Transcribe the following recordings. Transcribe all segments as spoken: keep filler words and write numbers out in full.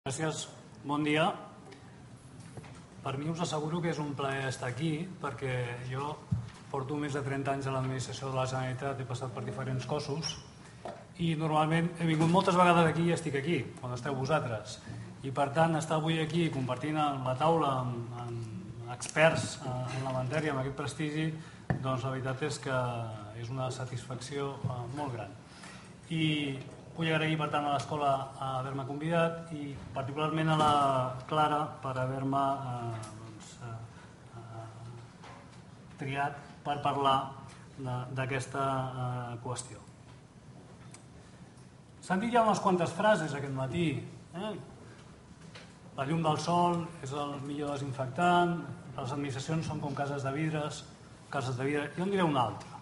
Gràcies, bon dia. Per mi us asseguro que és un plaer estar aquí perquè jo porto més de trenta anys a l'administració de la Generalitat, he passat per diferents cossos i normalment he vingut moltes vegades aquí i estic aquí, quan esteu vosaltres. I per tant, estar avui aquí compartint la taula amb, amb experts en la matèria, amb aquest prestigi, doncs la veritat és que és una satisfacció molt gran. I vull agrair, per tant, a l'escola haver-me convidat i particularment a la Clara per haver-me eh, doncs, eh, triat per parlar d'aquesta eh, qüestió. S'han dit ja unes quantes frases aquest matí. Eh? La llum del sol és el millor desinfectant, les administracions són com cases de vidres, cases de vidre. Jo en diré una altra.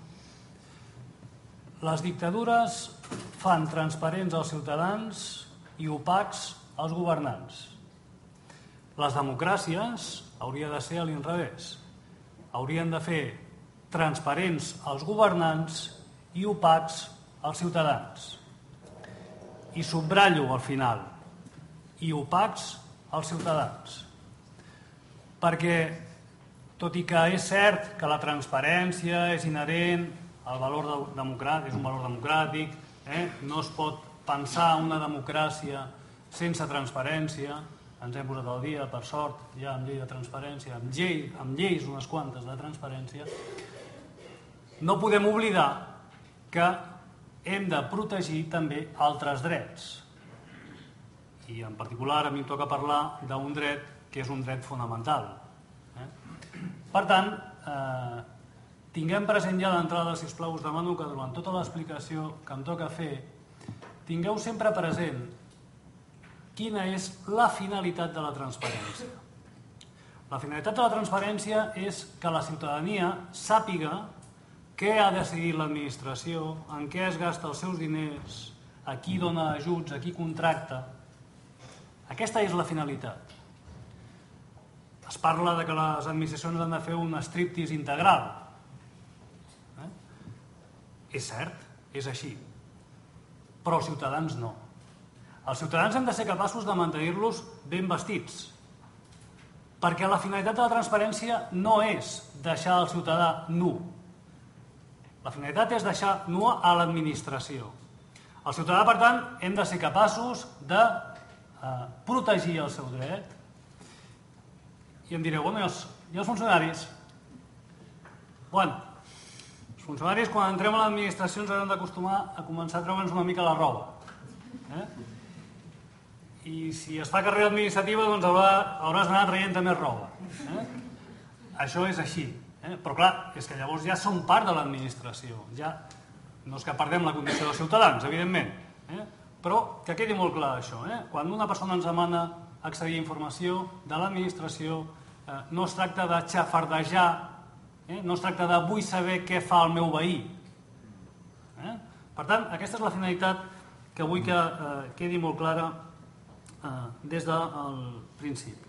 Les dictadures fan transparents als ciutadans i opacs als governants. Les democràcies hauria de ser a l'inrevés. Haurien de fer transparents als governants i opacs als ciutadans. I subratllo al final, i opacs als ciutadans. Perquè, tot i que és cert que la transparència és inherent el valor democràtic, és un valor democràtic, eh? No es pot pensar una democràcia sense transparència, ens hem posat al dia, per sort, ja amb llei de transparència, amb, llei, amb lleis unes quantes de transparència, no podem oblidar que hem de protegir també altres drets. I en particular a mi em toca parlar d'un dret que és un dret fonamental. Eh? Per tant, eh, tinguem present ja d'entrada, sisplau, us demano que durant tota l'explicació que em toca fer, tingueu sempre present quina és la finalitat de la transparència. La finalitat de la transparència és que la ciutadania sàpiga què ha decidit l'administració, en què es gasta els seus diners, a qui dona ajuts, a qui contracta. Aquesta és la finalitat. Es parla de que les administracions han de fer un striptease integral. És cert, és així, però els ciutadans no. Els ciutadans hem de ser capaços de mantenir-los ben vestits, perquè la finalitat de la transparència no és deixar el ciutadà nu. La finalitat és deixar nua a l'administració. El ciutadà, per tant, hem de ser capaços de eh, protegir el seu dret. I em direu, bueno, i els, i els funcionaris? Bueno, els funcionaris, quan entrem a l'administració, ens haurem d'acostumar a començar a treure'ns una mica la roba. Eh? I si es fa carrera administrativa, doncs haurà, hauràs d'anar traient també roba. Eh? Això és així. Eh? Però clar, és que llavors ja som part de l'administració. Ja no és que perdem la condició de ciutadans, evidentment. Eh? Però que quedi molt clar això. Eh? Quan una persona ens demana accedir a informació de l'administració, eh, no es tracta de xafardejar. Eh? No es tracta de vull saber què fa el meu veí. Eh? Per tant, aquesta és la finalitat que vull que eh, quedi molt clara eh, des del principi.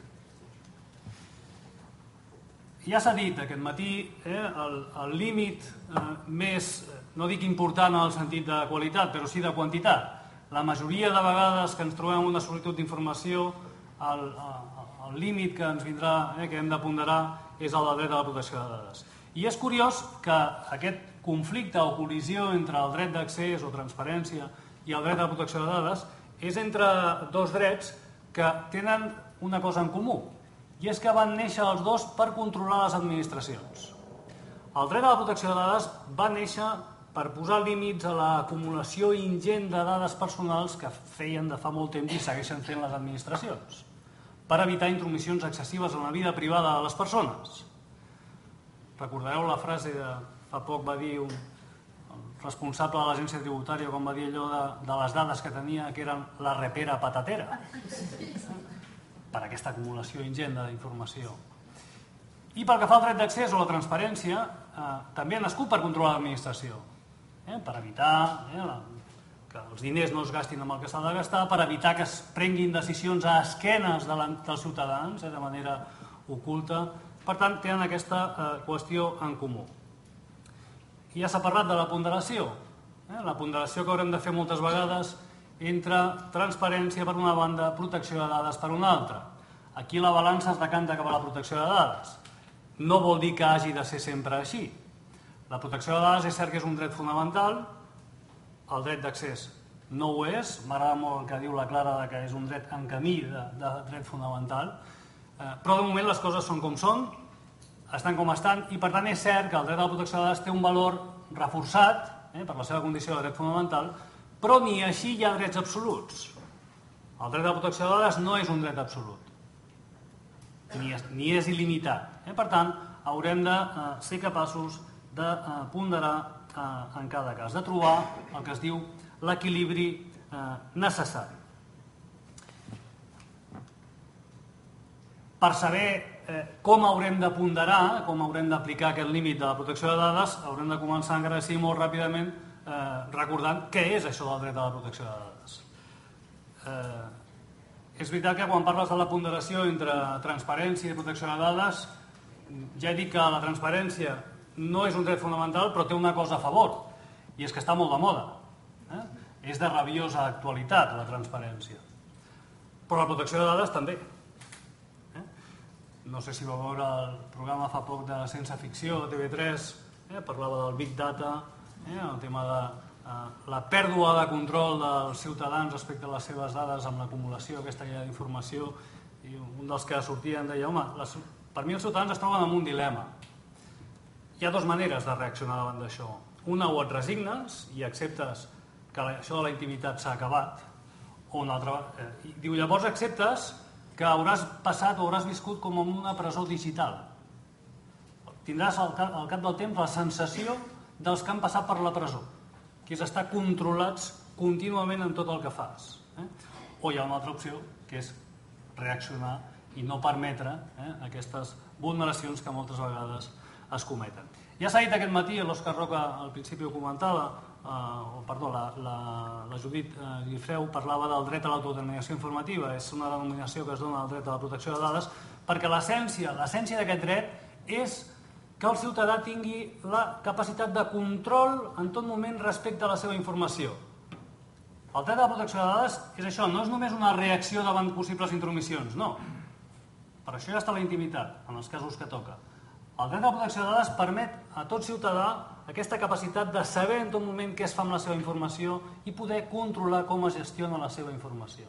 Ja s'ha dit aquest matí, eh, el, el límit eh, més, no dic important en el sentit de qualitat, però sí de quantitat. La majoria de vegades que ens trobem una sol·licitud d'informació, el, el límit que ens vindrà, eh, que hem de ponderar, és el del dret a la protecció de dades. I és curiós que aquest conflicte o col·lisió entre el dret d'accés o transparència i el dret a la protecció de dades és entre dos drets que tenen una cosa en comú, i és que van néixer els dos per controlar les administracions. El dret a la protecció de dades va néixer per posar límits a l'acumulació ingent de dades personals que feien de fa molt temps i segueixen fent les administracions, per evitar intromissions excessives en la vida privada de les persones. Recordareu la frase de fa poc va dir un responsable de l'agència tributària quan va dir allò de, de les dades que tenia que eren la repera patatera per aquesta acumulació ingent d'informació. I pel que fa al dret d'accés o la transparència, eh, també ha nascut per controlar l'administració, eh, per evitar eh, la, que els diners no es gastin amb el que s'ha de gastar, per evitar que es prenguin decisions a esquenes de la, dels ciutadans eh, de manera oculta. Per tant, tenen aquesta eh, qüestió en comú. I ja s'ha parlat de la ponderació. Eh? La ponderació que haurem de fer moltes vegades entre transparència per una banda, protecció de dades per una altra. Aquí la balança es decanta cap a la protecció de dades. No vol dir que hagi de ser sempre així. La protecció de dades és cert que és un dret fonamental, el dret d'accés no ho és, m'agrada molt el que diu la Clara que és un dret en camí de, de dret fonamental, eh, però de moment les coses són com són, estan com estan, i per tant és cert que el dret a la protecció de dades té un valor reforçat eh, per la seva condició de dret fonamental, però ni així hi ha drets absoluts. El dret a la protecció de dades no és un dret absolut, ni és, ni és il·limitat. Eh? Per tant, haurem de eh, ser capaços de eh, ponderar eh, en cada cas, de trobar el que es diu l'equilibri eh, necessari. Per saber eh, com haurem de ponderar, com haurem d'aplicar aquest límit de la protecció de dades, haurem de començar encara així molt ràpidament eh, recordant què és això del dret a la protecció de dades. Eh, és veritat que quan parles de la ponderació entre transparència i protecció de dades, ja he dit que la transparència no és un dret fonamental, però té una cosa a favor, i és que està molt de moda. Eh? És de rabiosa actualitat, la transparència. Però la protecció de dades també. Eh? No sé si vau veure el programa fa poc de Sense Ficció, T V tres, eh? parlava del Big Data, eh? el tema de eh, la pèrdua de control dels ciutadans respecte a les seves dades amb l'acumulació, aquesta guia d'informació, i un dels que sortien deia, home, les, per mi els ciutadans es troben en un dilema. Hi ha dues maneres de reaccionar davant d'això. Una, o et resignes i acceptes que això de la intimitat s'ha acabat, o una altra, eh, diu, llavors acceptes que hauràs passat o hauràs viscut com en una presó digital. Tindràs al cap, al cap del temps la sensació dels que han passat per la presó, que és estar controlats contínuament en tot el que fas. Eh? O hi ha una altra opció, que és reaccionar i no permetre eh, aquestes vulneracions que moltes vegades es cometen. Ja s'ha dit aquest matí, l'Òscar Roca al principi ho comentava, eh, o perdó, la, la, la Judit eh, Guifreu parlava del dret a l'autodeterminació informativa, és una denominació que es dona al dret a la protecció de dades, perquè l'essència l'essència d'aquest dret és que el ciutadà tingui la capacitat de control en tot moment respecte a la seva informació. El dret a la protecció de dades és això, no és només una reacció davant possibles intromissions, no. Per això ja està la intimitat, en els casos que toca. El dret a la protecció de dades permet a tot ciutadà aquesta capacitat de saber en tot moment què es fa amb la seva informació i poder controlar com es gestiona la seva informació.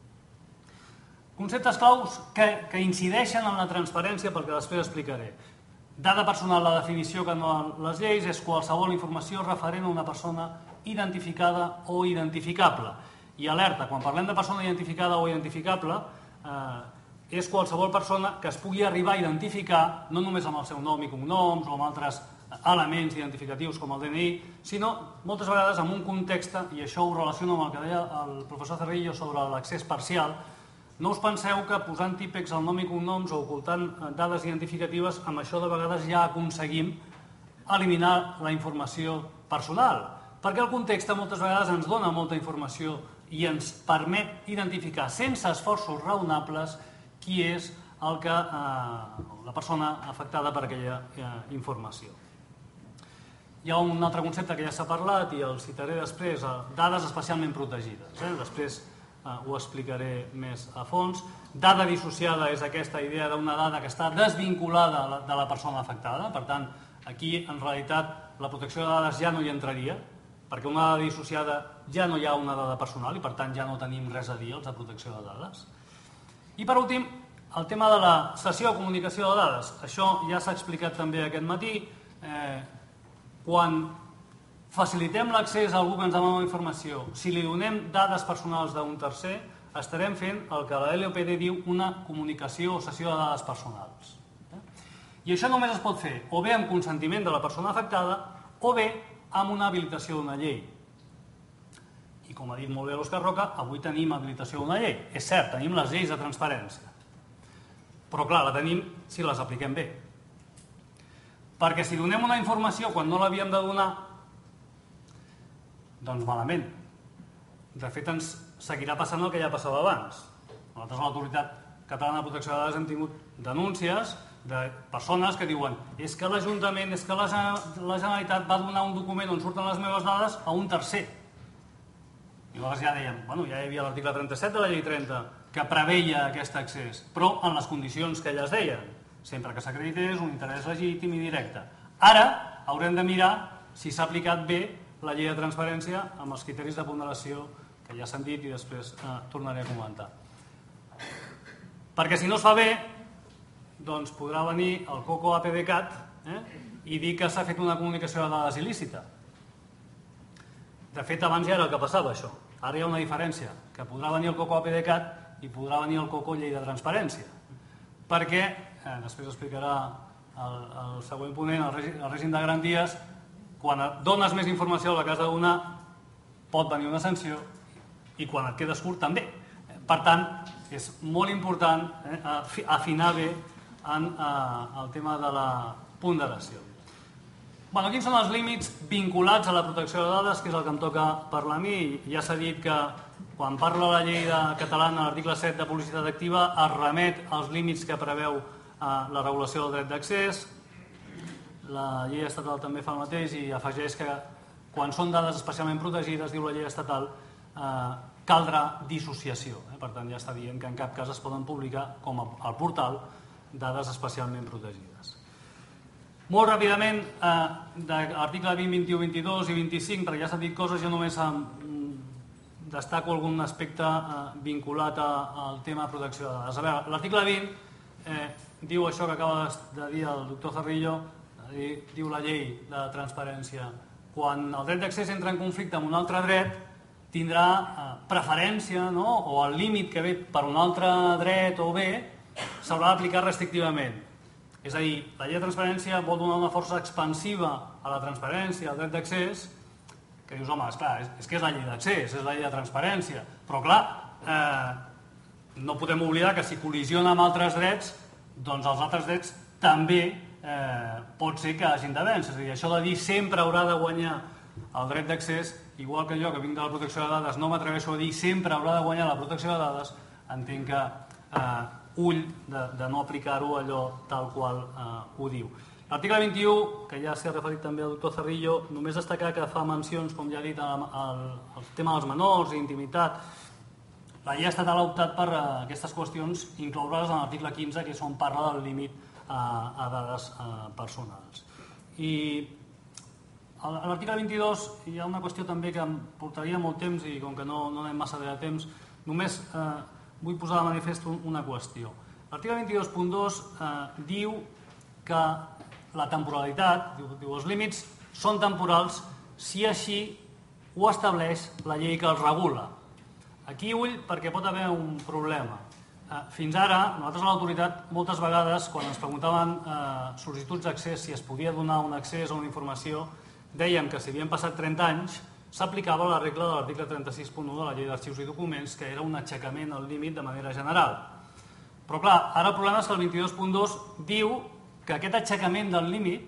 Conceptes claus que, que incideixen en la transparència, perquè després explicaré. Dada personal, la definició que no les lleis és qualsevol informació referent a una persona identificada o identificable. I alerta, quan parlem de persona identificada o identificable, eh, és qualsevol persona que es pugui arribar a identificar, no només amb el seu nom i cognoms o amb altres elements identificatius com el D N I, sinó moltes vegades en un context, i això ho relaciono amb el que deia el professor Cerrillo sobre l'accés parcial. No us penseu que posant típex el nom i cognoms o ocultant dades identificatives, amb això de vegades ja aconseguim eliminar la informació personal, perquè el context moltes vegades ens dona molta informació i ens permet identificar sense esforços raonables qui és el que, eh, la persona afectada per aquella eh, informació. Hi ha un altre concepte que ja s'ha parlat i el citaré després, eh, dades especialment protegides. Eh? Després eh, ho explicaré més a fons. Dada dissociada és aquesta idea d'una dada que està desvinculada de la, de la persona afectada. Per tant, aquí en realitat la protecció de dades ja no hi entraria, perquè una dada dissociada ja no hi ha una dada personal i per tant ja no tenim res a dir els de protecció de dades. I per últim, el tema de la cessió o comunicació de dades. Això ja s'ha explicat també aquest matí. Eh, quan facilitem l'accés a algú que ens demana informació, si li donem dades personals d'un tercer, estarem fent el que la L O P D diu una comunicació o cessió de dades personals. Eh? I això només es pot fer o bé amb consentiment de la persona afectada o bé amb una habilitació d'una llei. I com ha dit molt bé l'Òscar Roca, avui tenim habilitació d'una llei. És cert, tenim les lleis de transparència. Però clar, la tenim si les apliquem bé. Perquè si donem una informació quan no l'havíem de donar, doncs malament. De fet, ens seguirà passant el que ja passava abans. Nosaltres a l'Autoritat Catalana de Protecció de Dades hem tingut denúncies de persones que diuen és que l'Ajuntament, és que la Generalitat va donar un document on surten les meves dades a un tercer. I nosaltres ja dèiem, bueno, ja hi havia l'article trenta-set de la llei trenta que preveia aquest accés, però en les condicions que elles deien, sempre que s'acredités un interès legítim i directe. Ara haurem de mirar si s'ha aplicat bé la llei de transparència amb els criteris de ponderació que ja s'han dit i després eh, tornaré a comentar. Perquè si no es fa bé, doncs podrà venir el Coco A P D CAT eh, i dir que s'ha fet una comunicació de dades il·lícita. De fet, abans ja era el que passava, això. Ara hi ha una diferència, que podrà venir el Coco A P D CAT i podrà venir el Coco Llei de Transparència. Perquè, eh, després explicarà el, el següent ponent, el règim, el règim de garanties, quan dones més informació a la que has de donar, pot venir una sanció i quan et quedes curt també. Per tant, és molt important eh, afinar bé en eh, el tema de la ponderació. Bueno, quins són els límits vinculats a la protecció de dades, que és el que em toca parlar a mi? Ja s'ha dit que quan parla la llei catalana, l'article set de publicitat activa, es remet als límits que preveu eh, la regulació del dret d'accés. La llei estatal també fa el mateix i afegeix que quan són dades especialment protegides, diu la llei estatal, eh, caldrà dissociació. Eh? Per tant, ja està dient que en cap cas es poden publicar, com al portal, dades especialment protegides. Molt ràpidament, eh, de l'article vint, vint-i-u, vint-i-dos i vint-i-cinc, perquè ja s'han dit coses, jo només eh, destaco algun aspecte eh, vinculat a, al tema de protecció de dades. A veure, l'article vint eh, diu això que acaba de dir el doctor Cerrillo, eh, diu la llei de transparència. Quan el dret d'accés entra en conflicte amb un altre dret, tindrà eh, preferència, no? O el límit que ve per un altre dret o bé s'haurà d'aplicar restrictivament. És a dir, la llei de transparència vol donar una força expansiva a la transparència, al dret d'accés, que dius, home, esclar, és, és que és la llei d'accés, és la llei de transparència, però clar, eh, no podem oblidar que si col·lisiona amb altres drets, doncs els altres drets també eh, pot ser que hagin de vèncer. És a dir, això de dir sempre haurà de guanyar el dret d'accés, igual que jo, que vinc de la protecció de dades, no m'atreveixo a dir sempre haurà de guanyar la protecció de dades, entenc que eh, ull de, de no aplicar-ho allò tal qual eh, ho diu. L'article vint-i-u, que ja s'ha referit també al doctor Cerrillo, només destacar que fa mencions, com ja he dit, al, al, al tema dels menors i intimitat. La llei estatal ha optat per eh, aquestes qüestions incloure-les en l'article quinze, que és on parla del límit eh, a dades eh, personals. I a l'article vint-i-dos hi ha una qüestió també que em portaria molt temps i com que no, no anem massa bé de temps, només eh, vull posar de manifest una qüestió. L'article vint-i-dos punt dos eh, diu que la temporalitat, diu, diu els límits són temporals si així ho estableix la llei que els regula. Aquí ull perquè pot haver un problema. Eh, fins ara, nosaltres a l'autoritat moltes vegades quan ens preguntaven eh, sol·licituds d'accés si es podia donar un accés a una informació, dèiem que si havien passat trenta anys s'aplicava la regla de l'article trenta-sis punt u de la llei d'arxius i documents, que era un aixecament al límit de manera general. Però clar, ara el problema és que el vint-i-dos punt dos diu que aquest aixecament del límit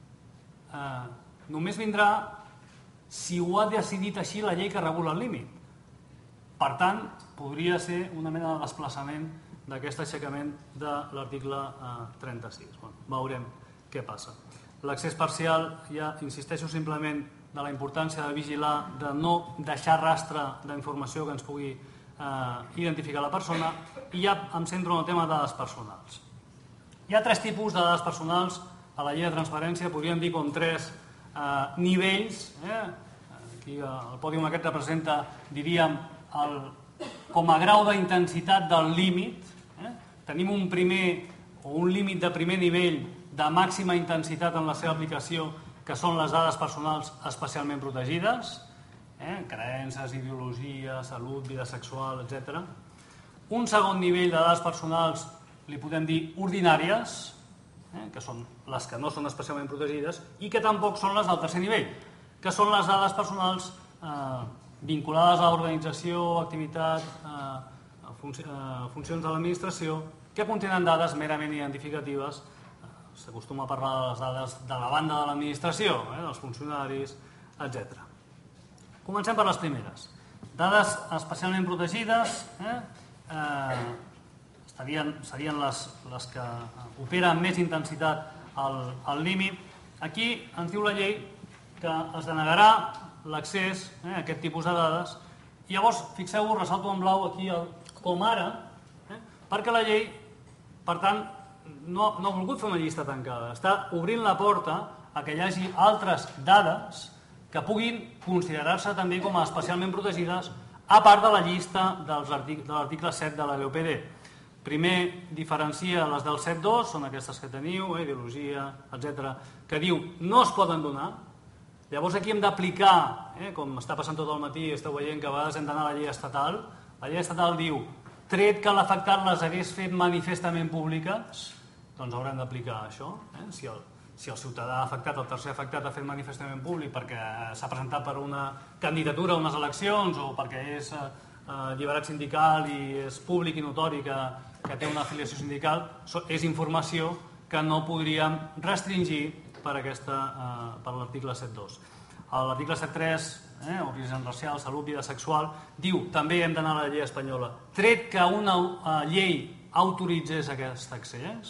eh, només vindrà si ho ha decidit així la llei que regula el límit. Per tant, podria ser una mena de desplaçament d'aquest aixecament de l'article eh, trenta-sis. Bueno, veurem què passa. L'accés parcial, ja insisteixo simplement de la importància de vigilar, de no deixar rastre d'informació que ens pugui eh, identificar la persona, i ja em centro en el tema de dades personals. Hi ha tres tipus de dades personals a la llei de transparència, podríem dir com tres eh, nivells. Eh? Aquí el pòdium aquest representa, diríem, el, com a grau d'intensitat del límit. Eh? Tenim un primer o un límit de primer nivell de màxima intensitat en la seva aplicació, que són les dades personals especialment protegides, eh? creences, ideologia, salut, vida sexual, etcètera. Un segon nivell de dades personals li podem dir ordinàries, eh? que són les que no són especialment protegides, i que tampoc són les del tercer nivell, que són les dades personals eh, vinculades a l'organització, activitat, eh, func eh, funcions de l'administració, que contenen dades merament identificatives. S'acostuma a parlar de les dades de la banda de l'administració, eh, dels funcionaris, etcètera. Comencem per les primeres. Dades especialment protegides eh, eh, estarien, serien les, les que operen amb més intensitat al, al límit. Aquí ens diu la llei que es denegarà l'accés eh, a aquest tipus de dades I llavors, fixeu-vos, ressalto en blau aquí el com ara, eh? perquè la llei, per tant, no, no ha volgut fer una llista tancada, està obrint la porta a que hi hagi altres dades que puguin considerar-se també com a especialment protegides a part de la llista dels artic de l'article set de la L O P D. Primer diferencia les del set punto dos, són aquestes que teniu, eh, ideologia, etcètera, que diu no es poden donar. Llavors aquí hem d'aplicar, eh, com està passant tot el matí, esteu veient que a vegades hem d'anar a la llei estatal. La llei estatal diu, tret que l'afectat les hagués fet manifestament públiques, doncs haurem d'aplicar això. Eh? Si, el, si el ciutadà afectat, el tercer afectat, ha fet manifestament públic perquè s'ha presentat per una candidatura a unes eleccions o perquè és eh, alliberat sindical i és públic i notori que, que té una afiliació sindical, és informació que no podríem restringir per, aquesta, eh, per l'article set punto dos. L'article set punto tres, eh, origen racial, salut, vida sexual, diu també hem d'anar a la llei espanyola, tret que una eh, llei autoritzés aquest accés.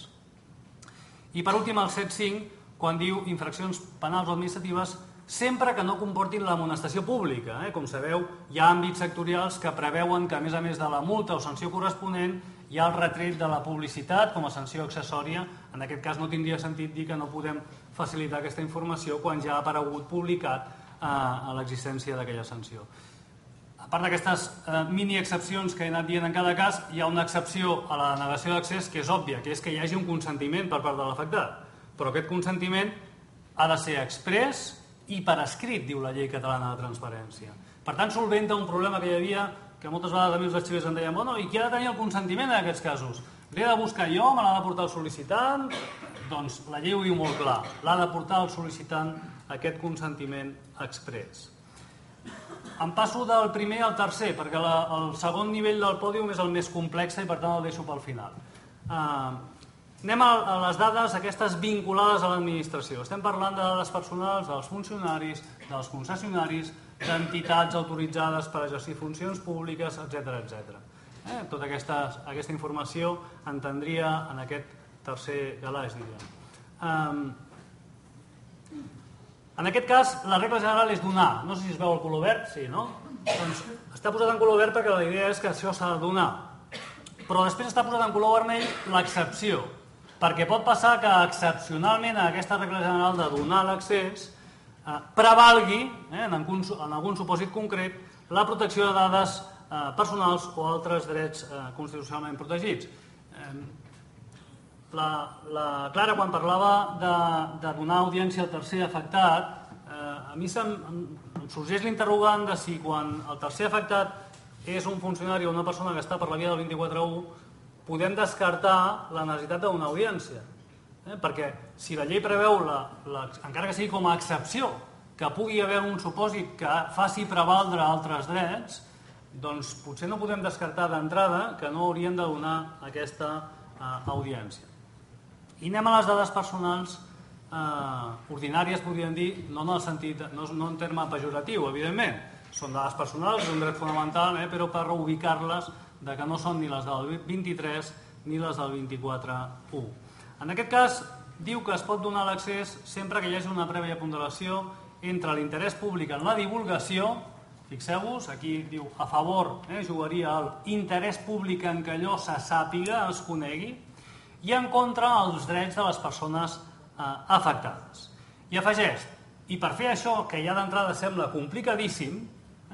I per últim el set punt cinc, quan diu infraccions penals o administratives sempre que no comportin l'amonestació pública. Eh? Com sabeu, hi ha àmbits sectorials que preveuen que, a més a més de la multa o sanció corresponent, hi ha el retret de la publicitat com a sanció accessòria. En aquest cas no tindria sentit dir que no podem facilitar aquesta informació quan ja ha aparegut publicat eh, a l'existència d'aquella sanció. A part d'aquestes eh, mini-excepcions que he anat dient en cada cas, hi ha una excepció a la negació d'accés que és òbvia, que és que hi hagi un consentiment per part de l'afectat. Però aquest consentiment ha de ser exprés i per escrit, diu la llei catalana de transparència. Per tant, solventa un problema que hi havia, que moltes vegades a mi els arxivers em deien, bueno, i qui ha de tenir el consentiment en aquests casos? L'he de buscar jo, me l'ha de portar el sol·licitant? Doncs la llei ho diu molt clar, l'ha de portar el sol·licitant aquest consentiment exprés. Em passo del primer al tercer, perquè la, el segon nivell del pòdium és el més complex i per tant el deixo pel final. Uh, Anem a les dades aquestes vinculades a l'administració. Estem parlant de dades personals dels funcionaris, dels concessionaris, d'entitats autoritzades per exercir funcions públiques, etcètera, etcètera. Eh? Tota aquesta, aquesta informació entendria en aquest tercer calaix, diríem. Um, en aquest cas, la regla general és donar. No sé si es veu el color verd, sí, no? Doncs està posat en color verd perquè la idea és que això s'ha de donar. Però després està posat en color vermell l'excepció. Perquè pot passar que excepcionalment a aquesta regla general de donar l'accés eh, prevalgui, eh, en, algun, en algun supòsit concret, la protecció de dades eh, personals o altres drets eh, constitucionalment protegits. Eh, la, la Clara, quan parlava de, de donar audiència al tercer afectat, eh, a mi se'm, em sorgeix l'interrogant de si quan el tercer afectat és un funcionari o una persona que està per la via del vint-i-quatre u, podem descartar la necessitat d'una audiència. Eh? Perquè si la llei preveu, la, la, encara que sigui com a excepció, que pugui haver un supòsit que faci prevaldre altres drets, doncs potser no podem descartar d'entrada que no haurien de donar aquesta eh, audiència. I anem a les dades personals eh, ordinàries, podríem dir, no en el sentit, no, no en terme pejoratiu, evidentment. Són dades personals, és un dret fonamental, eh, però per ubicar-les de que no són ni les del vint-i-tres ni les del vint-i-quatre u. En aquest cas, diu que es pot donar l'accés sempre que hi hagi una prèvia ponderació entre l'interès públic en la divulgació, fixeu-vos, aquí diu a favor, eh, jugaria l'interès públic en que allò se sàpiga, es conegui, i en contra els drets de les persones eh, afectades. I afegeix, i per fer això, que ja d'entrada sembla complicadíssim,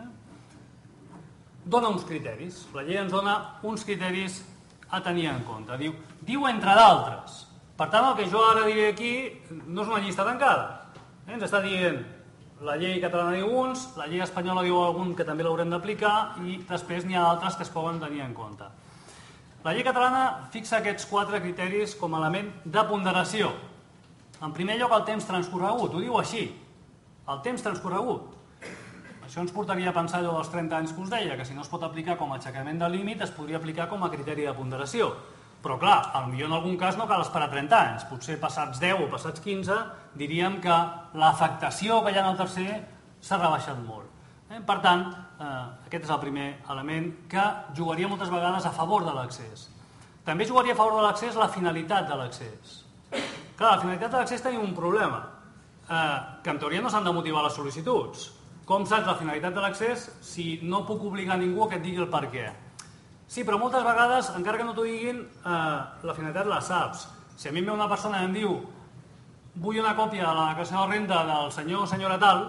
dona uns criteris. La llei ens dona uns criteris a tenir en compte. Diu, diu entre d'altres. Per tant, el que jo ara diré aquí no és una llista tancada. Eh? Ens està dient, la llei catalana diu uns, la llei espanyola diu algun que també l'haurem d'aplicar i després n'hi ha altres que es poden tenir en compte. La llei catalana fixa aquests quatre criteris com a element de ponderació. En primer lloc, el temps transcorregut. Ho diu així, el temps transcorregut. Això ens portaria a pensar allò dels trenta anys que us deia, que si no es pot aplicar com a aixecament de límit, es podria aplicar com a criteri de ponderació. Però clar, potser en algun cas no cal esperar trenta anys. Potser passats deu o passats quinze diríem que l'afectació que hi ha en el tercer s'ha rebaixat molt. Eh? Per tant, eh, aquest és el primer element que jugaria moltes vegades a favor de l'accés. També jugaria a favor de l'accés la finalitat de l'accés. Clar, la finalitat de l'accés tenia un problema, eh, que en teoria no s'han de motivar les sol·licituds. Com saps la finalitat de l'accés si no puc obligar ningú que et digui el per què? Sí, però moltes vegades, encara que no t'ho diguin, la finalitat la saps. Si a mi em ve una persona i em diu vull una còpia de la declaració de renda del senyor o senyora tal,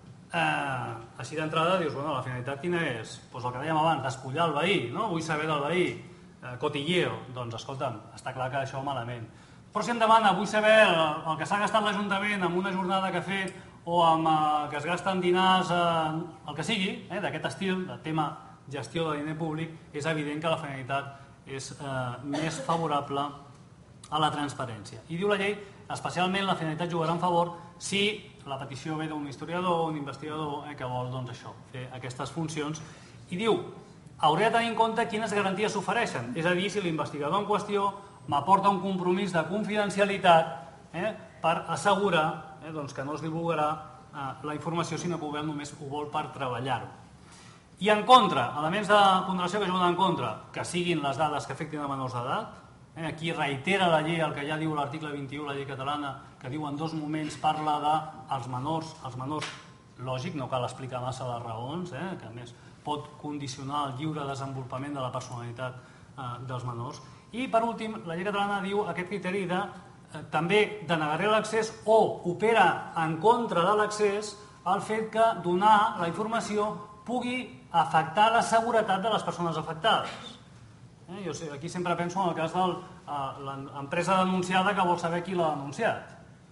així d'entrada dius, bueno, la finalitat quina és? Doncs el que dèiem abans, despullar el veí, no? Vull saber del veí, cotilleo. Doncs, escolta'm, està clar que això malament. Però si em demana, vull saber el que s'ha gastat l'Ajuntament en una jornada que ha fet o amb que es gasten dinars, el que sigui, d'aquest estil, de tema gestió de diner públic, és evident que la finalitat és més favorable a la transparència. I diu la llei, especialment la finalitat jugarà en favor si la petició ve d'un historiador o un investigador que vol fer aquestes funcions. I diu, hauré de tenir en compte quines garanties s'ofereixen, és a dir, si l'investigador en qüestió m'aporta un compromís de confidencialitat per assegurar que no es divulgarà la informació, sinó que només ho vol per treballar-ho. I en contra, elements de ponderació que juguen en contra, que siguin les dades que afectin a menors d'edat. Aquí reitera la llei el que ja diu l'article vint-i-u, la llei catalana, que diu en dos moments, parla dels menors, els menors, lògic, no cal explicar massa les raons, que a més pot condicionar el lliure desenvolupament de la personalitat dels menors. I per últim, la llei catalana diu aquest criteri de també denegaré l'accés o opera en contra de l'accés el fet que donar la informació pugui afectar la seguretat de les persones afectades. Jo sé, aquí sempre penso en el cas de l'empresa denunciada que vol saber qui l'ha denunciat.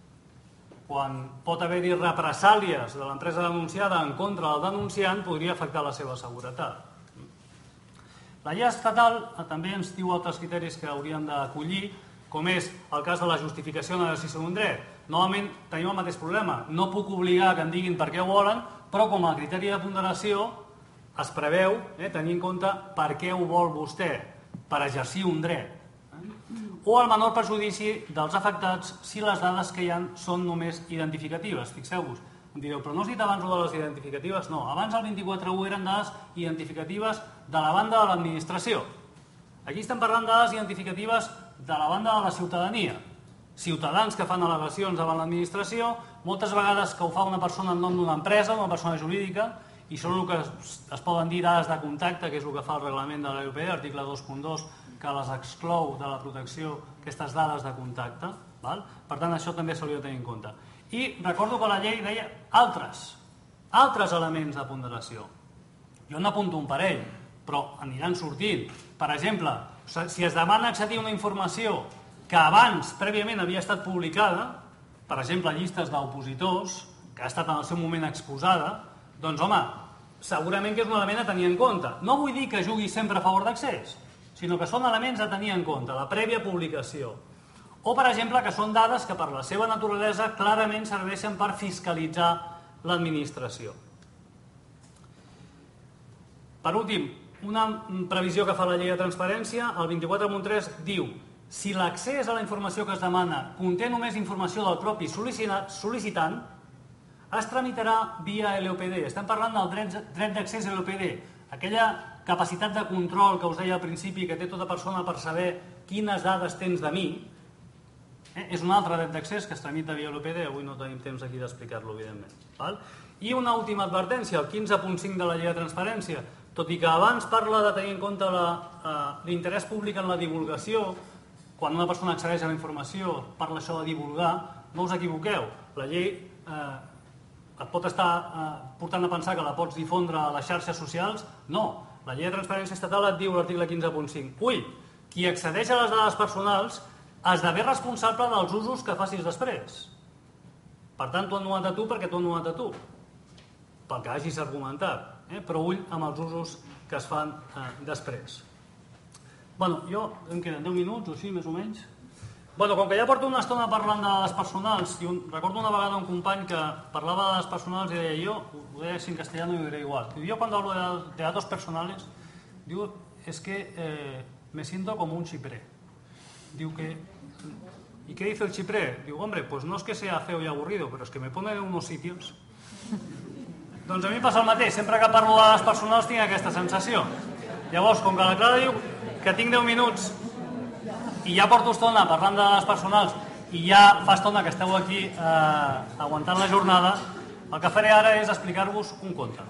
Quan pot haver-hi represàlies de l'empresa denunciada en contra del denunciant, podria afectar la seva seguretat. La llei estatal també ens diu altres criteris que hauríem d'acollir, com és el cas de la justificació en l'exercici d'un dret. Novament tenim el mateix problema. No puc obligar que em diguin per què ho volen, però com a criteri de ponderació es preveu tenir en compte per què ho vol vostè, per exercir un dret. O el menor perjudici dels afectats si les dades que hi ha són només identificatives. Fixeu-vos, em direu, però no has dit abans de les identificatives? No, abans el vint-i-quatre u eren dades identificatives de la banda de l'administració. Aquí estem parlant de dades identificatives de la banda de la ciutadania. Ciutadans que fan al·legacions davant l'administració, moltes vegades que ho fa una persona en nom d'una empresa, una persona jurídica, i són el que es poden dir dades de contacte, que és el que fa el reglament de la L O P D, article dos punt dos, que les exclou de la protecció aquestes dades de contacte. Per tant, això també s'hauria de tenir en compte. I recordo que la llei deia altres, altres elements de ponderació. Jo n'apunto un parell, però aniran sortint. Per exemple, si es demana accedir a una informació que abans, prèviament, havia estat publicada, per exemple, llistes d'opositors, que ha estat en el seu moment exposada, doncs, home, segurament que és un element a tenir en compte. No vull dir que jugui sempre a favor d'accés, sinó que són elements a tenir en compte, la prèvia publicació. O, per exemple, que són dades que per la seva naturalesa clarament serveixen per fiscalitzar l'administració. Per últim, una previsió que fa la llei de transparència, el vint-i-quatre punt tres diu: si l'accés a la informació que es demana conté només informació del propi sol·licitant, es tramitarà via L O P D. Estem parlant del dret d'accés a L O P D, aquella capacitat de control que us deia al principi que té tota persona per saber quines dades tens de mi. És un altre dret d'accés que es tramita via L O P D, avui no tenim temps aquí d'explicar-lo, evidentment. I una última advertència, el quinze punt cinc de la llei de transparència, tot i que abans parla de tenir en compte l'interès públic en la divulgació, quan una persona accedeix a la informació, parla això de divulgar, no us equivoqueu, la llei et pot estar portant a pensar que la pots difondre a les xarxes socials? No, la llei de transparència estatal et diu l'article quinze punt cinc. Ui, qui accedeix a les dades personals esdevé responsable dels usos que facis després. Per tant, t'ho han donat a tu perquè t'ho han donat a tu, pel que hagis argumentat, però ull amb els usos que es fan després. Bueno, jo, em queden deu minuts o així, més o menys. Bueno, com que ja porto una estona parlant de dades personals, recordo una vegada un company que parlava de dades personals i deia, jo, ho deia així en castellano i ho diré igual, jo cuando hablo de datos personales, diu, es que me siento como un chipré. Diu que, ¿y qué dice el chipré? Diu, hombre, pues no es que sea feo y aburrido, pero es que me pone en unos sitios. Doncs a mi passa el mateix, sempre que parlo de dades personals tinc aquesta sensació. Llavors, com que la Clara diu que tinc deu minuts i ja porto estona parlant de dades personals i ja fa estona que esteu aquí aguantant la jornada, El que faré ara és explicar-vos un conte.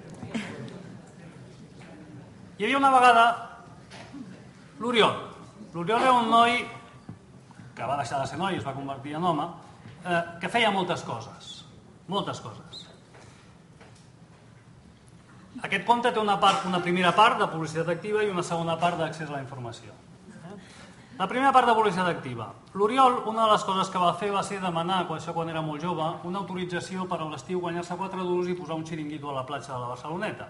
Hi havia una vegada l'Oriol. L'Oriol era un noi que va deixar de ser noi i es va convertir en home, que feia moltes coses. Moltes coses. Aquest conte té una, part, una primera part de publicitat activa i una segona part d'accés a la informació. La primera part de publicitat activa. L'Oriol, una de les coses que va fer va ser demanar, això quan era molt jove, una autorització per a l'estiu guanyar-se quatre duros i posar un xiringuito a la platja de la Barceloneta.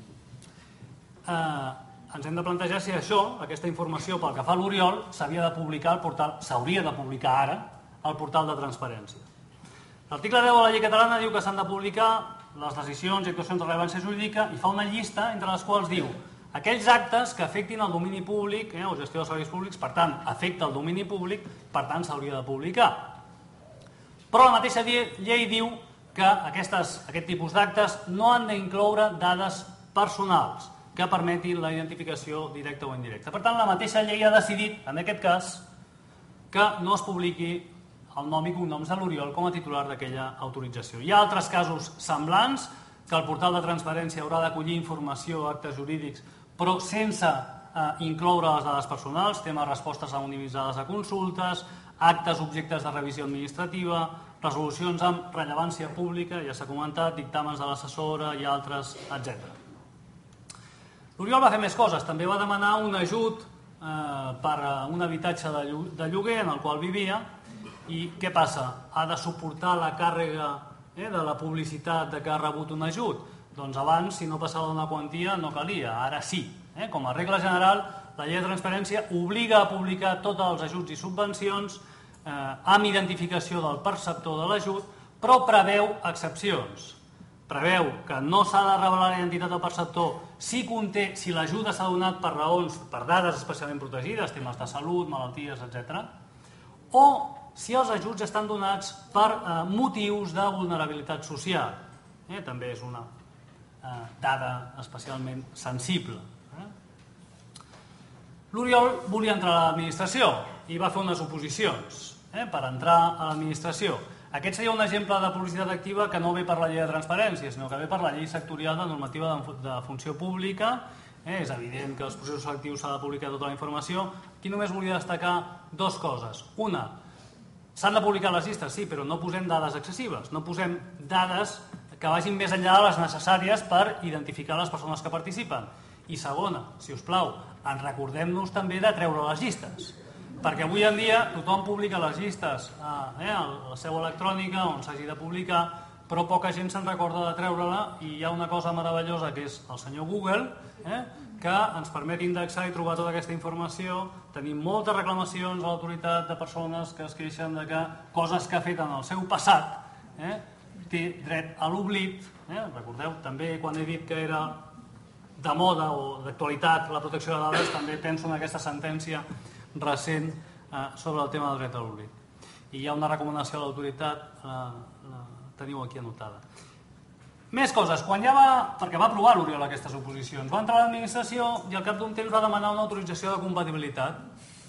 Eh, ens hem de plantejar si això, aquesta informació pel que fa a l'Oriol, s'havia de publicar al portal, s'hauria de publicar ara al portal de transparència. L'article deu de la llei catalana diu que s'han de publicar les decisions i actuacions de rellevància jurídica i fa una llista entre les quals diu aquells actes que afectin el domini públic eh, o gestió de serveis públics, per tant, afecta el domini públic, per tant, s'hauria de publicar. Però la mateixa llei diu que aquestes, aquest tipus d'actes no han d'incloure dades personals que permetin la identificació directa o indirecta. Per tant, la mateixa llei ha decidit, en aquest cas, que no es publiqui el nom i cognoms de l'Oriol com a titular d'aquella autorització. Hi ha altres casos semblants que el portal de transparència haurà d'acollir informació, actes jurídics, però sense eh, incloure les dades personals, temes respostes anonimitzades a consultes, actes objectes de revisió administrativa, resolucions amb rellevància pública, ja s'ha comentat, dictàmens de l'assessora i altres, etcètera. L'Oriol va fer més coses, també va demanar un ajut eh, per a un habitatge de lloguer en el qual vivia. I què passa? Ha de suportar la càrrega eh, de la publicitat de que ha rebut un ajut? Doncs abans, si no passava una quantia, no calia. Ara sí. Eh? Com a regla general, la llei de transparència obliga a publicar tots els ajuts i subvencions eh, amb identificació del perceptor de l'ajut, però preveu excepcions. Preveu que no s'ha de revelar la identitat del perceptor si conté, si l'ajuda s'ha donat per raons, per dades especialment protegides, temes de salut, malalties, etcètera, o si els ajuts estan donats per eh, motius de vulnerabilitat social. Eh? També és una eh, dada especialment sensible. Eh? L'Oriol volia entrar a l'administració i va fer unes oposicions eh, per entrar a l'administració. Aquest seria un exemple de publicitat activa que no ve per la llei de transparència, sinó que ve per la llei sectorial de normativa de funció pública. Eh, és evident que els processos selectius s'ha de publicar tota la informació. Aquí només volia destacar dues coses. Una, s'han de publicar les llistes, sí, però no posem dades excessives, no posem dades que vagin més enllà de les necessàries per identificar les persones que participen. I segona, si us plau, ens recordem-nos també de treure les llistes, perquè avui en dia tothom publica les llistes eh, a la seu electrònica on s'hagi de publicar, però poca gent se'n recorda de treure-la i hi ha una cosa meravellosa que és el senyor Google, eh, que ens permet indexar i trobar tota aquesta informació. Tenim moltes reclamacions a l'autoritat de persones que es queixen de que coses que ha fet en el seu passat eh, té dret a l'oblit. Eh? Recordeu, també quan he dit que era de moda o d'actualitat la protecció de dades, també penso en aquesta sentència recent eh, sobre el tema del dret a l'oblit. I hi ha una recomanació a l'autoritat, eh, la teniu aquí anotada. Més coses, quan ja va, perquè va aprovar l'Oriol aquestes oposicions, va entrar a l'administració i al cap d'un temps va demanar una autorització de compatibilitat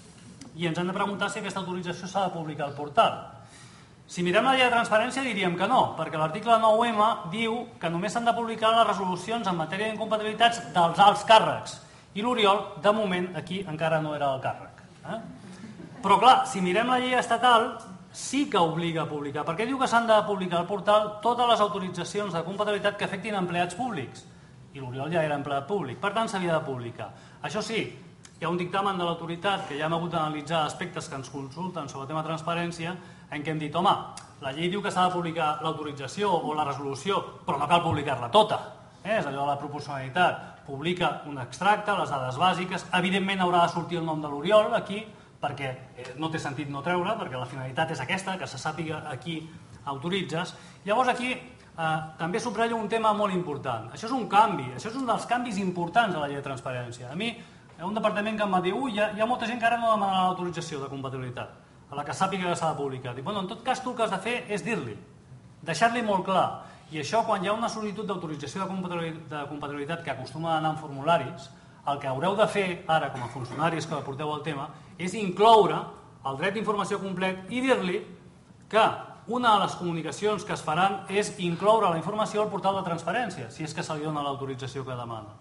i ens hem de preguntar si aquesta autorització s'ha de publicar al portal. Si mirem la llei de transparència diríem que no, perquè l'article nou ema diu que només s'han de publicar les resolucions en matèria d'incompatibilitats dels alts càrrecs i l'Oriol, de moment, aquí encara no era el càrrec. Eh? Però clar, si mirem la llei estatal, sí que obliga a publicar, perquè diu que s'han de publicar al portal totes les autoritzacions de compatibilitat que afectin empleats públics. I l'Oriol ja era empleat públic, per tant s'havia de publicar. Això sí, hi ha un dictamen de l'autoritat que ja hem hagut d'analitzar aspectes que ens consulten sobre el tema de transparència, en què hem dit, home, la llei diu que s'ha de publicar l'autorització o la resolució, però no cal publicar-la tota. Eh? És allò de la proporcionalitat. Publica un extracte, les dades bàsiques, evidentment haurà de sortir el nom de l'Oriol aquí, perquè no té sentit no treure, perquè la finalitat és aquesta, que se sàpiga a qui autoritzes. Llavors aquí eh, també subratllo un tema molt important. Això és un canvi, això és un dels canvis importants de la llei de transparència. A mi, hi ha un departament que em va dir ui, hi ha, hi ha molta gent que ara no demana l'autorització de compatibilitat, a la que sàpiga que s'ha de publicar. Dic, bueno, en tot cas tu el que has de fer és dir-li, deixar-li molt clar. I això, quan hi ha una sol·licitud d'autorització de compatibilitat que acostuma a anar en formularis, el que haureu de fer ara, com a funcionaris que porteu el tema, és incloure el dret d'informació complet i dir-li que una de les comunicacions que es faran és incloure la informació al portal de transparència, si és que se li dona l'autorització que demana.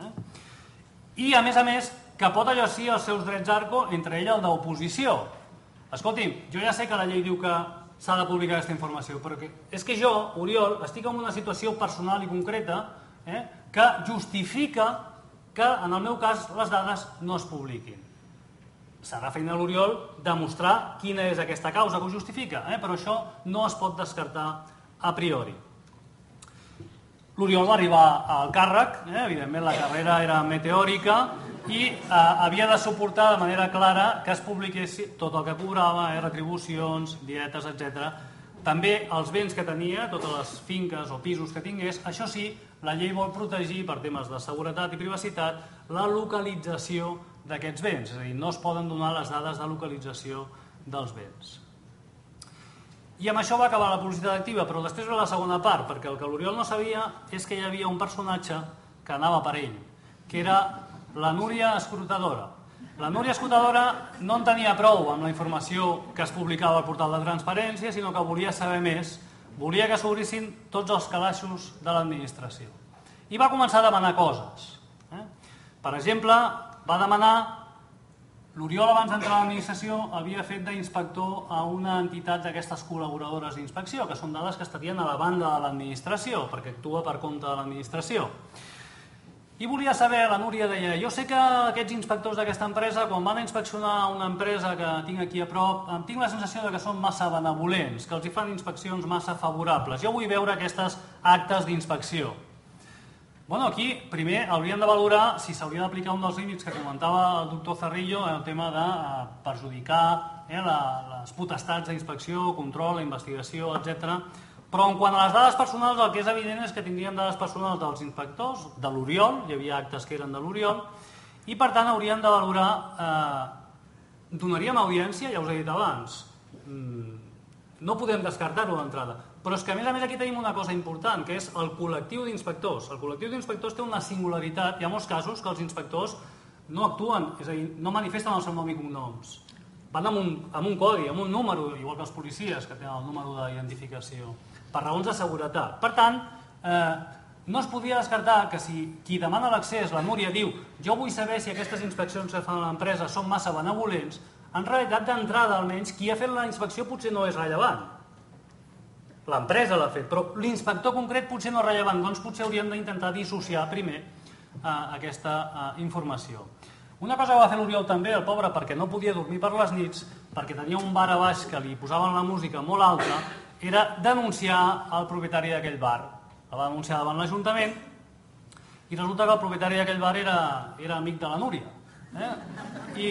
I, a més a més, que pot exercir els seus drets ARCO, entre ell el d'oposició. Escolti'm, jo ja sé que la llei diu que s'ha de publicar aquesta informació, però és que jo, Oriol, estic en una situació personal i concreta que justifica que, en el meu cas, les dades no es publiquin. Serà feina de l'Oriol demostrar quina és aquesta causa que ho justifica, però això no es pot descartar a priori. L'Oriol va arribar al càrrec, evidentment la carrera era meteòrica i havia de suportar de manera clara que es publiqués tot el que cobrava, retribucions, dietes, etcètera. També els béns que tenia, totes les finques o pisos que tingués. Això sí, la llei vol protegir, per temes de seguretat i privacitat, la localització d'aquests béns. És a dir, no es poden donar les dades de localització dels béns. I amb això va acabar la publicitat activa, però després ve la segona part, perquè el que l'Oriol no sabia és que hi havia un personatge que anava per ell, que era la Núria Escrutadora. La Núria Escrutadora no en tenia prou amb la informació que es publicava al portal de transparència, sinó que volia saber més, volia que s'obrissin tots els calaixos de l'administració. I va començar a demanar coses. Per exemple, va demanar... L'Oriol, abans d'entrar a l'administració, havia fet d'inspector a una entitat d'aquestes col·laboradores d'inspecció, que són dades que estarien a la banda de l'administració, perquè actua per compte de l'administració. I volia saber, la Núria deia, jo sé que aquests inspectors d'aquesta empresa, quan van a inspeccionar una empresa que tinc aquí a prop, em tinc la sensació que són massa benevolents, que els hi fan inspeccions massa favorables. Jo vull veure aquestes actes d'inspecció. Bueno, aquí, primer, hauríem de valorar si s'hauria d'aplicar un dels límits que comentava el doctor Zarrillo, el tema de perjudicar les potestats d'inspecció, control, investigació, etcètera. Però en quant a les dades personals, el que és evident és que tindríem dades personals dels inspectors, de l'Oriol, hi havia actes que eren de l'Oriol, i per tant hauríem de valorar... Donaríem audiència, ja us he dit abans, no podem descartar-ho d'entrada, però és que a més a més aquí tenim una cosa important, que és el col·lectiu d'inspectors. El col·lectiu d'inspectors té una singularitat, hi ha molts casos que els inspectors no actuen, és a dir, no manifesten el seu nom i cognoms. Van amb un, amb un codi, amb un número, igual que els policies que tenen el número d'identificació, per raons de seguretat. Per tant, eh, no es podia descartar que si qui demana l'accés, la Núria, diu jo vull saber si aquestes inspeccions que fan a l'empresa són massa benevolents, en realitat, d'entrada, almenys, qui ha fet la inspecció potser no és rellevant. L'empresa l'ha fet, però l'inspector concret potser no és rellevant, doncs potser hauríem d'intentar dissociar primer aquesta informació. Una cosa que va fer l'Oriol també, el pobre, perquè no podia dormir per les nits, perquè tenia un bar a baix que li posaven la música molt alta, era denunciar el propietari d'aquell bar. El va denunciar davant l'Ajuntament i resulta que el propietari d'aquell bar era amic de la Núria. I,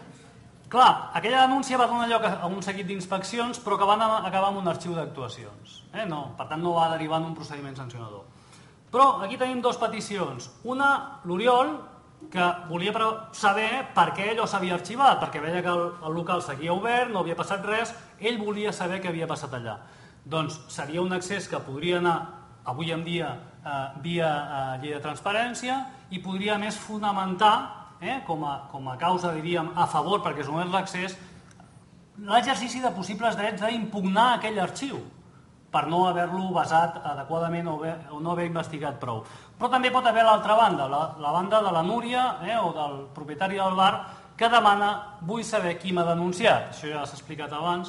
clar, aquella denúncia va donar lloc a un seguit d'inspeccions, però que van acabar amb un arxiu d'actuacions. Per tant, no va derivar en un procediment sancionador. Però aquí tenim dues peticions. Una, l'Oriol, que volia saber per què allò s'havia arxivat, perquè veia que el local seguia obert, no havia passat res, ell volia saber què havia passat allà. Doncs seria un accés que podria anar avui en dia via llei de transparència i podria més fonamentar, com a causa, diríem, a favor, perquè es donés l'accés, l'exercici de possibles drets d'impugnar aquell arxiu per no haver-lo basat adequadament o no haver investigat prou. Però també pot haver l'altra banda, la banda de la Núria o del propietari del bar que demana, vull saber qui m'ha denunciat. Això ja s'ha explicat abans,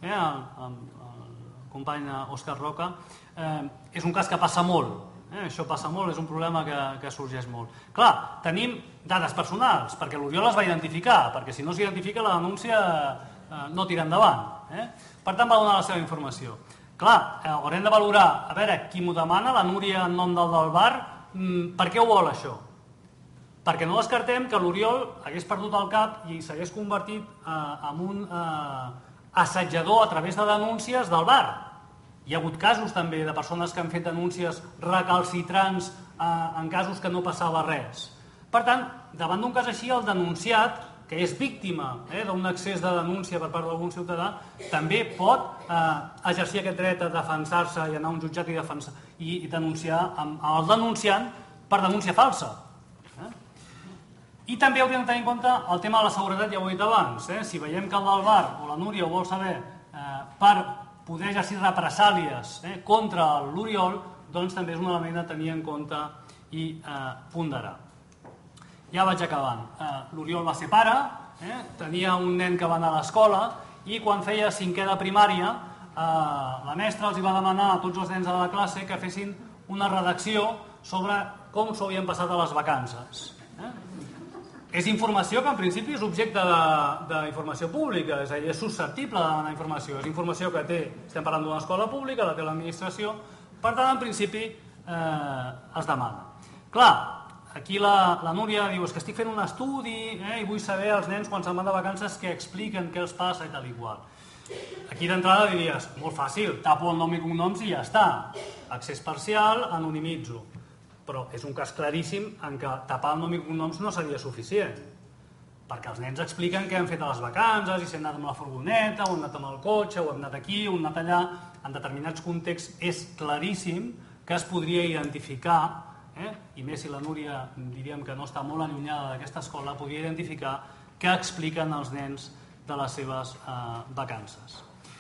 el company Òscar Roca. És un cas que passa molt, això passa molt, és un problema que sorgeix molt. Clar, tenim dades personals, perquè l'Oriol les va identificar, perquè si no s'identifica la denúncia no tira endavant. Per tant, va donar la seva informació. Clar, haurem de valorar, a veure, qui m'ho demana, la Núria en nom del del bar, per què ho vol això? Perquè no descartem que l'Oriol hagués perdut el cap i s'hagués convertit en un assetjador a través de denúncies del bar. Hi ha hagut casos també de persones que han fet denúncies recalcitrants en casos que no passava res. Per tant, davant d'un cas així, el denunciat, que és víctima d'un excés de denúncia per part d'algun ciutadà, també pot exercir aquest dret a defensar-se i anar a un jutjat i denunciar el denunciant per denúncia falsa. I també hauríem de tenir en compte el tema de la seguretat, ja ho he dit abans. Si veiem que el del bar o la Núria ho vol saber per poder exercir represàlies contra l'Oriol, doncs també és un element a tenir en compte i ponderar. Ja vaig acabant. L'Oriol va ser pare, tenia un nen que va anar a l'escola i quan feia cinquè de primària la mestra els va demanar a tots els nens de la classe que fessin una redacció sobre com s'ho havien passat a les vacances. És informació que en principi és objecte d'informació pública, és a dir, és susceptible de demanar informació. És informació que té, estem parlant d'una escola pública, la té l'administració, per tant, en principi es demana. Clar, aquí la Núria diu que estic fent un estudi i vull saber els nens quan se'n van de vacances què expliquen, què els passa i tal i qual. Aquí d'entrada diries, molt fàcil, tapo el nom i cognoms i ja està. Accés parcial, anonimitzo. Però és un cas claríssim en què tapar el nom i cognoms no seria suficient. Perquè els nens expliquen què han fet a les vacances, i si han anat amb la furgoneta, o han anat amb el cotxe, o han anat aquí, o han anat allà. En determinats contexts és claríssim que es podria identificar, i més si la Núria diríem que no està molt allunyada d'aquesta escola, podria identificar què expliquen els nens de les seves vacances.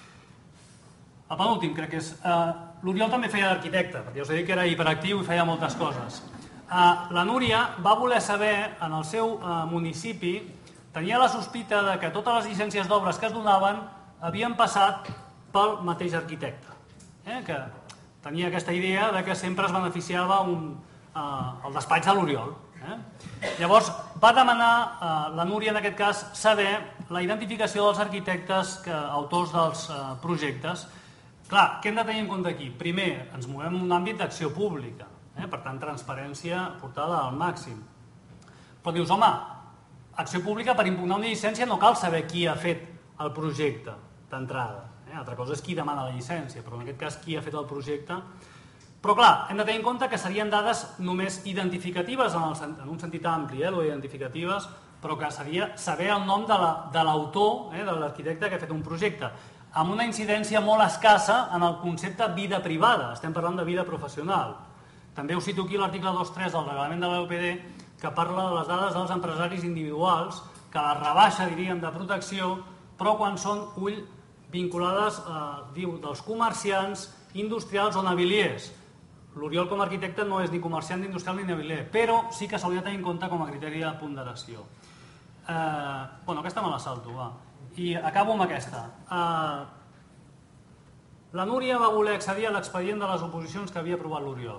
El penúltim crec que és... L'Oriol també feia d'arquitecte, perquè us he dit que era hiperactiu i feia moltes coses. La Núria va voler saber, en el seu municipi, tenia la sospita que totes les llicències d'obres que es donaven havien passat pel mateix arquitecte, que tenia aquesta idea que sempre es beneficiava el despatx de l'Oriol. Llavors va demanar la Núria en aquest cas saber la identificació dels arquitectes autors dels projectes. Clar, què hem de tenir en compte aquí? Primer, ens movem en un àmbit d'acció pública, per tant transparència portada al màxim. Però dius, home, acció pública per impugnar una llicència no cal saber qui ha fet el projecte d'entrada. Altra cosa és qui demana la llicència, però en aquest cas qui ha fet el projecte. Però clar, hem de tenir en compte que serien dades només identificatives, en un sentit ampli, identificatives, però que seria saber el nom de l'autor, de l'arquitecte que ha fet un projecte, amb una incidència molt escassa en el concepte vida privada, estem parlant de vida professional. També us cito aquí l'article dos punt tres del reglament de l'E U P D, que parla de les dades dels empresaris individuals, que la rebaixa, diríem, de protecció, però quan són, ull, vinculades, diu, dels comerciants, industrials o naviliers. L'Oriol com a arquitecte no és ni comerciant, ni industrial, ni navilier, però sí que s'hauria de tenir en compte com a criteri de ponderació. Bueno, aquesta me la salto, va. I acabo amb aquesta. La Núria va voler accedir a l'expedient de les oposicions que havia aprovat l'Oriol.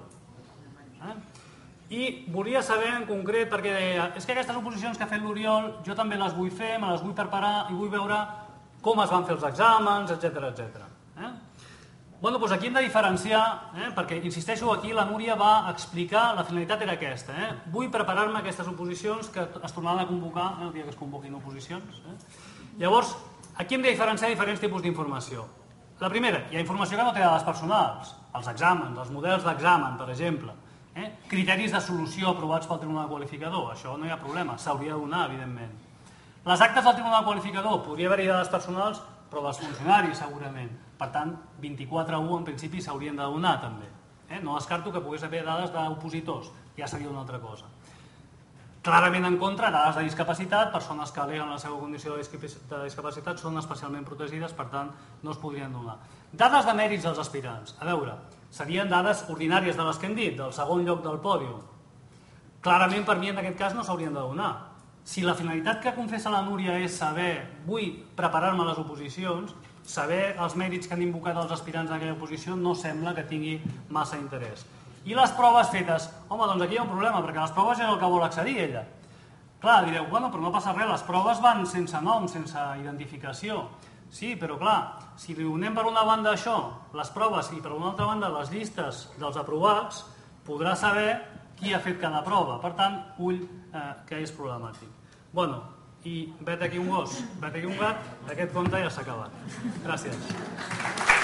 I volia saber en concret, perquè deia, és que aquestes oposicions que ha fet l'Oriol jo també les vull fer, me les vull preparar i vull veure com es van fer els exàmens, etcètera, etcètera. Bueno, doncs aquí hem de diferenciar, perquè, insisteixo, aquí la Núria va explicar, la finalitat era aquesta. Vull preparar-me aquestes oposicions que es tornaran a convocar el dia que es convoquin oposicions. Llavors, aquí hem de diferenciar diferents tipus d'informació. La primera, hi ha informació que no té dades personals, els exàmens, els models d'examen, per exemple, criteris de solució aprovats pel Tribunal Qualificador, això no hi ha problema, s'hauria de donar, evidentment. Les actes del Tribunal Qualificador, podria haver-hi dades personals, però dels funcionaris, segurament. Per tant, vint-i-quatre u en principi s'haurien de donar, també. No descarto que pogués haver dades d'opositors, ja seria una altra cosa. Clarament en contra, dades de discapacitat, persones que aleguen la seva condició de discapacitat són especialment protegides, per tant, no es podrien donar. Dades de mèrits dels aspirants. A veure, serien dades ordinàries de les que hem dit, del segon lloc del pòdium. Clarament, per mi, en aquest cas, no s'haurien de donar. Si la finalitat que confessa la Núria és saber, vull preparar-me a les oposicions, saber els mèrits que han invocat els aspirants en aquella oposició no sembla que tingui massa interès. I les proves fetes? Home, doncs aquí hi ha un problema, perquè les proves és el que vol accedir ella. Clar, direu, bueno, però no passa res, les proves van sense nom, sense identificació. Sí, però clar, si li donem per una banda això, les proves, i per una altra banda les llistes dels aprovats, podrà saber qui ha fet cada prova. Per tant, ull, que és problemàtic. Bueno, i vet aquí un gos, vet aquí un gat, aquest conte ja s'ha acabat. Gràcies.